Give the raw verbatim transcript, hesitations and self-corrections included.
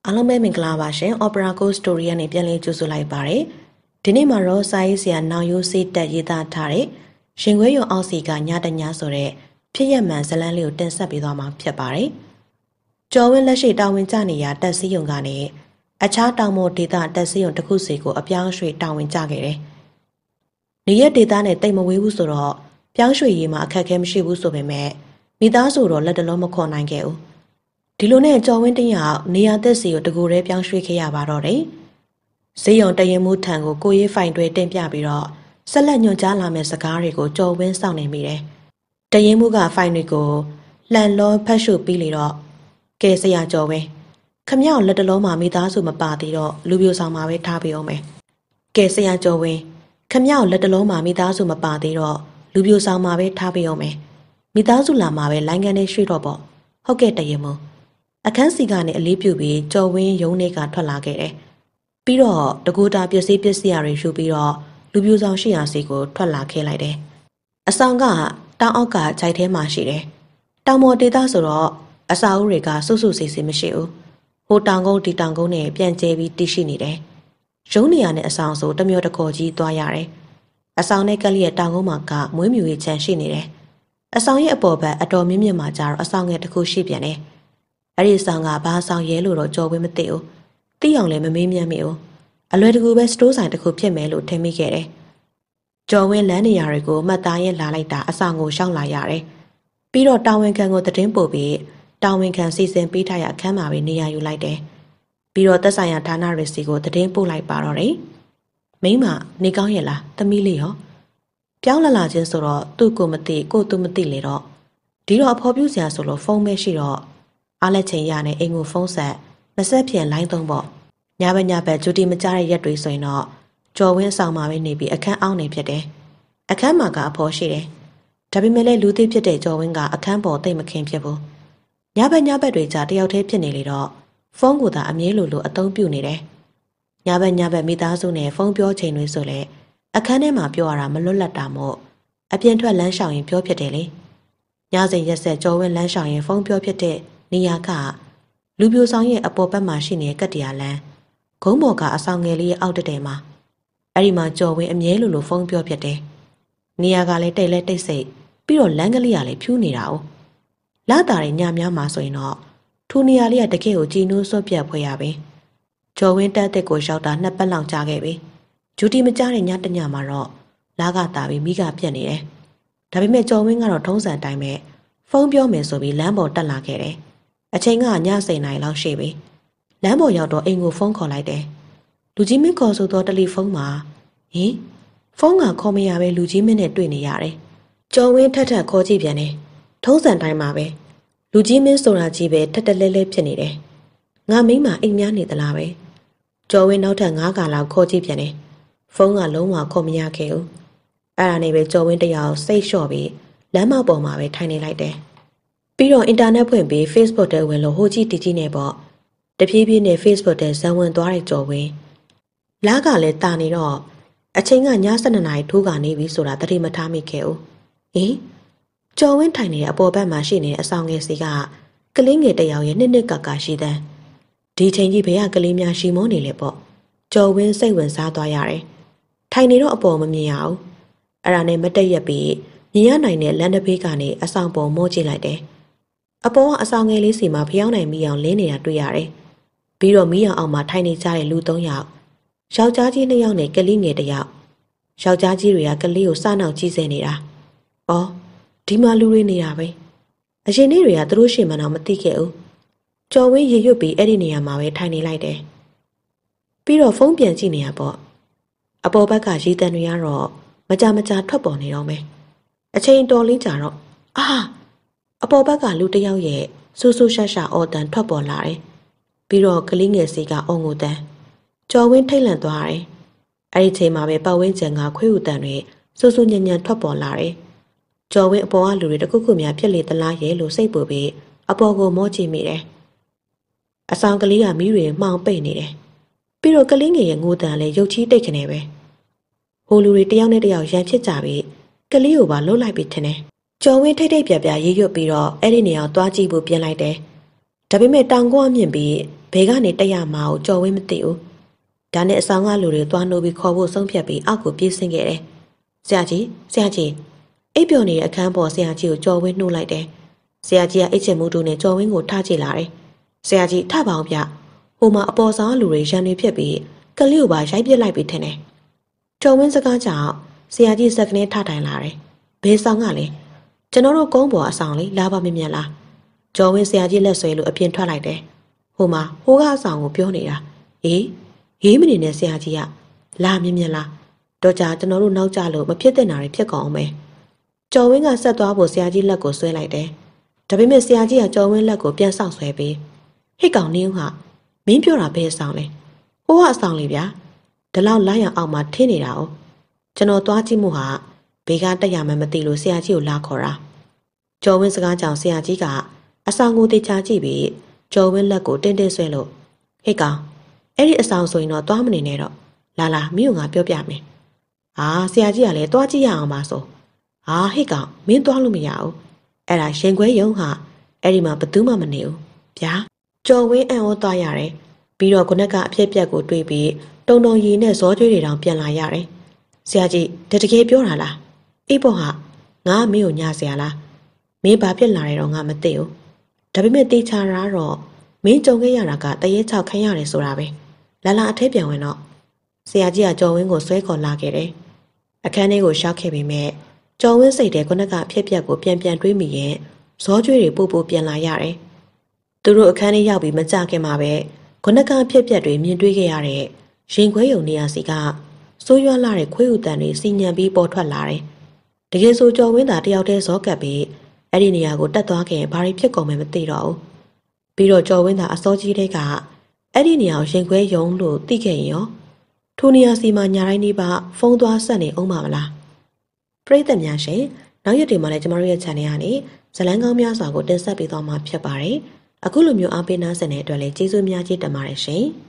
အားလုံးပဲမင်္ဂလာပါရှင် Opera Ghost Story ကနေပြန်လည်ကြိုဆိုလိုက်ပါရစေ။ဒီနေ့မှာတော့စာရေးဆရာနောင်ရိုးစေးတက်ရေးသားထားတဲ့ရှင်ခွေးရုံအောက်စီကညတညဆိုတဲ့ဖြစ်ရမှန်ဇလန်းလေးကိုတင်ဆက်ပေးသွားမှာဖြစ်ပါတယ်။ကျော်ဝင်းလက်ရှိတာဝန်ကျနေရတက်စည်းရုံကနေအခြားတောင်ပေါ်ဒေသတက်စည်းရုံတစ်ခုစီကိုအပြောင်းရွှေ့တာဝန်ကျခဲ့တယ်။နေရက်ဒေသနဲ့တိတ်မဝေးဘူးဆိုတော့ပြောင်းရွှေ့ရေးမှာအခက်အခဲမရှိဘူးဆိုပေမဲ့မိသားစုတော့လက်တလုံးမခေါ်နိုင်ခဲ့ဘူး။ဒီလိုနဲ့ကျော်ဝင်းတင်းရောက်နေရာသက်စီကိုတကူရဲပြောင်းရွှေ့ခဲ့ရပါတော့တယ်။ဈေးရုံတရင်မှုထံကိုကိုရေးဖိုင်တွေတင်ပြပြီးတော့ဆက်လက်ညွှန်ကြားလာမယ့်စကားတွေကိုကျော်ဝင်းစောင့်နေမိတယ်။တရင်မှုကဖိုင်တွေကိုလှန်လောဖတ်ရှုပြီးလေတော့ကဲဆရာကျော်ဝင်းခမရောက်လက်တလုံးမှာမိသားစုမပါသေးတော့လူပြိုဆောင်မှာပဲထားပေးအောင်မယ်။ကဲဆရာကျော်ဝင်းခမရောက်လက်တလုံးမှာမိသားစုမပါသေးတော့လူပြိုဆောင်မှာပဲထားပေးအောင်မယ်။မိသားစုလာမှာပဲလိုင်းကန်နဲ့ရွှေ့တော့ပေါ့။ဟုတ်ကဲ့တရင်မှုအခန်းစီကနေအလေးပြုပြီးကျော်ဝင်းရုံးထဲကထွက်လာခဲ့တယ်။ပြီးတော့တကူတာပစ္စည်းပစ္စည်းတွေယူပြီးတော့လူပြိုဆောင်ရှိရာစီကိုထွက်လာခဲ့လိုက်တယ်။အဆောင်ကတောင်အောက်ကခြိုက်ထဲမှာရှိတယ်။တောင်ပေါ်ဒေသဆိုတော့အစာအုပ်တွေကစွတ်စွတ်စီစီမရှိဘူး။ဟိုတောင်ကုန်းဒီတောင်ကုန်းနဲ့ပြန်ကျဲပြီးတည်ရှိနေတယ်။ရုံးနေရနဲ့အဆောင်ဆိုတမျိုးတခေါ်ကြီးသွားရတယ်။အဆောင်နဲ့ကလေးရဲ့တောင်ကုန်းမှာကမွေးမြူရေးခြံရှိနေတယ်။အဆောင်ရဲ့အပေါ်ဘက်အတော်မြင့်မြင့်မှာကျတော့အဆောင်ငယ်တစ်ခုရှိပြန်တယ်။အဲ့ဒီဆောင်ကဘာဆောင်ရဲလို့တော့ကြော်ဝင်းမသိဘူး။သိအောင်လည်းမမေးမြန်းမိဘူး။အလွယ်တကူပဲစတိုးဆိုင်တစ်ခုဖြစ်မယ်လို့ထင်မိခဲ့တယ်။ကြော်ဝင်းလမ်းနေရာတွေကိုမှတ်သားရဲလာလိုက်တာအဆောင်ကိုရှောင်းလာရတယ်။ပြီးတော့တာဝန်ခံကိုသတင်းပို့ပြီးတာဝန်ခံစီစဉ်ပေးထားရအခန်းမှာပဲနေရာယူလိုက်တယ်။ပြီးတော့သက်ဆိုင်ရာဌာနရစီကိုသတင်းပို့လိုက်ပါတော့တယ်။မိမနေကောင်းရဲ့လားသမီးလေးရောပြောင်းလာလာချင်းဆိုတော့သူ့ကိုမသိကိုသူမသိလေတော့ဒီတော့အဖော်ပြစရာဆိုလို့ဖုန်းပဲရှိတော့အားလက်ချိန်ရနဲ့အိမ်ကိုဖုန်းဆက်မဆက်ဖြန်လိုင်းသုံးပေါ့ညဘက်ညဘက်ဂျူတီမကြတဲ့ရက်တွေဆိုရင်တော့ကျော်ဝင်းဆောင်မှာပဲနေပြီးအခန်းအောင်းနေဖြစ်တယ်အခန်းမှာကအဖော်ရှိတယ်ဒါပေမဲ့လည်းလူသိဖြစ်တဲ့ကျော်ဝင်းကအခန်းပေါ်သိမ့်မခင်ဖြစ်ဘူးညဘက်ညဘက်တွေကြာတယောက်တည်းဖြစ်နေလေတော့ဖုန်းကိုသာအမြဲလိုလိုအသုံးပြုနေတယ်ညဘက်ညဘက်မိသားစုနဲ့ဖုန်းပြောချိန်တွေဆိုလဲအခန်းထဲမှာပြောရတာမလွတ်လပ်တာမို့အပြင်ထွက်လမ်းလျှောက်ရင်ပြောဖြစ်တယ်လေညစဉ်ရက်ဆက်ကျော်ဝင်းလမ်းလျှောက်ရင်ဖုန်းပြောဖြစ်တဲ့နေရာကလူပြိုဆောင်ရဲ့အပေါ်ဘက်မှာရှိနေတဲ့ကတ္တရာလန်းဂုံးပေါ်ကအဆောင်ငယ်လေးရဲ့အောက်တက်တယ်မှာအဲ့ဒီမှာကြော်ဝင်းအမြဲလိုလိုဖုန်းပြောဖြစ်တယ်နေရာကလည်းတိတ်လဲတိတ်ဆိတ်ပြီးတော့လမ်းကလေးကလည်းဖြူးနေတာ哦လာတာတွေညများမှာဆိုရင်တော့ထူနေရာလေးကတကယ်ကိုကြည်နိုးစွတ်ပြတ်ဖွယ်ရပဲကြော်ဝင်းတက်တဲ့ကိုရောက်တာနှစ်ပတ်လောက်ကြာခဲ့ပြီဂျူတီမကြတဲ့ညတညမှာတော့လာကတာပြီးမိကပြက်နေတယ်ဒါပေမဲ့ကြော်ဝင်းကတော့ထုံးစံတိုင်းပဲဖုန်းပြောမယ်ဆိုပြီးလမ်းပေါ်တက်လာခဲ့တယ်အချိန်ကညစိန်နိုင်လောက်ရှိပြီလမ်းပေါ်ရောက်တော့အိမ်ကိုဖုန်းခေါ်လိုက်တယ်လူကြီးမင်းခေါ်ဆိုတော့တယ်လီဖုန်းမှာဟင်ဖုန်းကခေါ်မရပဲလူကြီးမင်းနဲ့တွေ့နေရတယ်ကျော်ဝင်းထက်ထက်ခေါ်ကြည့်ပြန်တယ်ထုံးစံတိုင်းမှာပဲလူကြီးမင်းဆိုတာကြီးပဲထက်တက်လဲလဲဖြစ်နေတယ်ငါမိမအိမ်များနေသလားပဲကျော်ဝင်းနောက်ထပ်ငါးခါလောက်ခေါ်ကြည့်ပြန်တယ်ဖုန်းကလုံးဝခေါ်မရခဲ့ဘူးအဲ့ဒါနဲ့ပဲကျော်ဝင်းတယောက်စိတ်လျှော့ပြီးလမ်းမပေါ်မှာပဲထိုင်နေလိုက်တယ်ပြီးတော့အင်တာနက်ဖွင့်ပြီး Facebook ထဲဝင်လို့ဟိုကြည့်တီကြီးနဲ့ပေါ့တဖြည်းဖြည်းနဲ့ Facebook ထဲဇံဝင်သွားတဲ့ကြော်ဝင်းလာကလည်းတာနေတော့အချိန်ကည၁၂နာရီထိုးကနေပြီဆိုတာတတိမထားမိခဲ့ဘူးဟင်ကြော်ဝင်းထိုင်နေတဲ့အပေါ်ဘက်မှာရှိနေတဲ့အဆောင်ငယ်စီကကလေးငယ်တစ်ယောက်ရဲ့နှစ်နှစ်ကကရှိတဲ့ဒီချိန်ကြီးဘယ်ကကလေးများရှိမောနေလဲပေါ့ကြော်ဝင်းစိတ်ဝင်စားသွားရတယ်ထိုင်နေတော့အပေါ်မမြင်ရဘူးအဲ့ဒါနဲ့မတက်ရက်ပြီးမြင်ရနိုင်တဲ့လမ်းတစ်ဖေးကနေအဆောင်ပေါ်မောကြည့်လိုက်တယ်အပေါ်ကအဆောင်ငယ်လေးစီမှာဖျောင်းနိုင်မိအောင်လင်းနေတာတွေ့ရတယ်။ပြီးတော့မိအောင်အောင်မှာထိုင်နေကြတဲ့လူသုံးယောက်ယောက်ျားကြီးနှစ်ယောက်နဲ့ကလေးငယ်တစ်ယောက်ယောက်ျားကြီးတွေကကလေးကိုစားနောက်ကြည့်စေနေတာ။အော်ဒီမှာလူတွေနေတာပဲ။အရင်နေ့တွေကသူတို့ရှင်မအောင်မသိခဲ့ဘူး။ကျော်ဝင်းရေရွတ်ပြီးအဲ့ဒီနေရာမှာပဲထိုင်နေလိုက်တယ်။ပြီးတော့ဖုန်းပြန်ကြည့်နေရပေါ့။အပေါ်ဘက်ကရေတံတွေကတော့မကြမကြာထွက်ပေါ်နေတော့မယ်။အချိန်တော်လေးကြာတော့အာအပေါ်ဘက်ကလူတစ်ယောက်ရဲ့ဆူဆူရှာရှာအော်တန်ထွက်ပေါ်လာတယ်။ပြီးတော့ကလေးငယ်စီကအုံငိုတန်ကျော်ဝင်းထိတ်လန့်သွားတယ်။အဲ့ဒီချိန်မှာပဲပတ်ဝန်းကျင်ကခွေးဥတန်တွေဆူဆူညံ့ညံ့ထွက်ပေါ်လာတယ်။ကျော်ဝင်းအပေါ်ကလူတွေတခုခုများဖြစ်လေသလားရဲ့လို့စိတ်ပူပြီးအပေါ်ကိုမောကြည့်မိတယ်။အဆောင်ကလေးကမီးတွေမှောင်ပိတ်နေတယ်။ပြီးတော့ကလေးငယ်ရဲ့ငိုတန်လည်းရုပ်ချီးတိတ်ခနေပဲ။ဟိုလူတွေတယောက်နဲ့တယောက်ရန်ဖြစ်ကြပြီးကလေးကိုပါလှုပ်လိုက်ပြီးထင်တယ်။ကျော်ဝင်းထိတ်ထိတ်ပြပြရေးရွတ်ပြီးတော့အဲ့ဒီနေရာသွားကြည့်ဖို့ပြင်လိုက်တယ်ဒါပေမဲ့တောင်ကုန်းအမြင့်ပြီးဘေးကနေတက်ရမှာကိုကြော်ဝင်းမသိဘူးဒါနဲ့အဆောင်ကလူတွေသွားနှိုးပြီးခေါ်ဖို့ဆုံးဖြတ်ပြီးအောက်ကိုပြေးဆင်းခဲ့တယ်ဆရာကြီးဆရာကြီးအိပ်ပျော်နေတဲ့အခန်းပေါ်ဆရာကြီးကိုကြော်ဝင်းနှိုးလိုက်တယ်ဆရာကြီးကအိတ်ချင်မှုတူနဲ့ကြော်ဝင်းကိုထားကြည့်လာတယ်ဆရာကြီးထပါအောင်ပြဟိုမှာအပေါ်ဆောင်လူတွေရန်နေဖြစ်ပြီးကလေးကိုပါရိုက်ပစ်လိုက်ပြီးထင်တယ်ကြော်ဝင်းစကားကြောင့်ဆရာကြီးစက်ကနေထထိုင်လာတယ်ဘေးဆောင်ကလည်းကျွန်တော်တို့ကုန်းပေါ်အဆောင်လေးလာပါမမြင်လားကျော်ဝင်းဆရာကြီးလက်ဆွဲလို့အပြင်ထွက်လိုက်တယ်ဟိုမှာဟိုကအဆောင်ကိုပြောနေတာအေးရေးမနေနဲ့ဆရာကြီးကလာမြင်မြင်လားတော့ကြာကျွန်တော်တို့နောက်ကျလို့မဖြစ်တဲ့နာတွေဖြစ်ကုန်အောင်ပဲကျော်ဝင်းကဆက်သွားဖို့ဆရာကြီးလက်ကိုဆွဲလိုက်တယ်ဒါပေမဲ့ဆရာကြီးကကျော်ဝင်းလက်ကိုပြန်ဆောက်ဆွဲပြီးဟိတ်ကောင်နေဦးဟာမင်းပြောတာဘယ်အဆောင်လဲဟိုကအဆောင်လေးဗျာဒီလောက်လိုက်ရအောင်မှထင်းနေတာ哦ကျွန်တော်သွားကြည့်မှုဟာဘေးကတက်ရမှမသိလို့ဆရာကြီးကိုလာခေါ်တာကျော်ဝင်းစကားကြောင့်ဆရာကြီးကအဆောင်ကိုတေချာကြည့်ပြီးကျော်ဝင်းလက်ကိုတင်းတင်းဆွဲလို့ဟိတ်ကောင်အဲ့ဒီအဆောင်ဆိုရင်တော့သွားမနေနဲ့တော့လာလာမင်းကငါပြောပြမယ်ဟာဆရာကြီးကလည်းသွားကြည့်ရအောင်ပါဆိုဟာဟိတ်ကောင်မင်းသွားလို့မရဘူးအဲ့ဒါရှင်ခွဲယုံဟာအဲ့ဒီမှာဘသူမှမနေဘူးဗျာကျော်ဝင်းအံ့ဩသွားရတယ်ပြီးတော့ခုနကအဖြစ်ပြက်ကိုတွေးပြီးတုံတုံရီနဲ့ဇောကျွေးတွေတောင်ပြန်လာရတယ်ဆရာကြီးတကယ်ပြောတာလားအေးပေါ့ဟာငါမင်းကိုညာဆရာလားမင်းဘာဖြစ်လာတယ်တော့ငါမသိဘူးဒါပေမဲ့တေချာတာတော့မင်းကြုံခဲ့ရတာကတရေချောက်ခိုင်းရတယ်ဆိုတာပဲလာလာအထက်ပြန်ဝင်တော့ဆရာကြီးကကျော်ဝင်းကိုဆွဲခေါ်လာခဲ့တယ်အခန်းထဲကိုရှောက်ခဲ့ပေမဲ့ကျော်ဝင်းစိတ်ထဲခုနကအဖြစ်ပြက်ကိုပြန်ပြန်တွေးမိရင်ဇောကျွေးတွေပို့ပို့ပြန်လာရတယ်သူတို့အခန်းထဲရောက်ပြီးမကြခင်မှာပဲခုနကအဖြစ်ပြက်တွေမြင်တွေ့ခဲ့ရတဲ့ရင်ခွဲယုံနေရစီကဆိုးရွားလာတဲ့ခွေးဥတန်တွေစီညံပြီးပေါ်ထွက်လာတယ်တကယ်ဆိုကျော်ဝင်းသာတယောက်တည်းဇောကပ်ပြီးအဲ့ဒီနေရာကိုတက်သွားခဲ့ရင်ဘာတွေဖြစ်ကုန်မယ်မသိတော့ဘူးပြီးတော့ကျော်ဝင်းသာအစောကြီးတဲ့ကအဲ့ဒီနေရာကိုရင်ခွဲယုံလို့သိခဲ့ရင်ရောထိုနေရာစီမှာညာတိုင်းနေပါဖုန်းသွားဆက်နေအောင်ပါမလားပရိသတ်များရှင်နောက်ရက်တွေမှာလည်းကျမတို့ရဲ့ channel ကနေဇလန်းကောင်းများစွာကိုတင်ဆက်ပေးသွားမှာဖြစ်ပါတယ်အခုလိုမျိုးအားပေးနားဆင်တဲ့အတွက်လည်းကျေးဇူးများကြီးတင်ပါတယ်ရှင်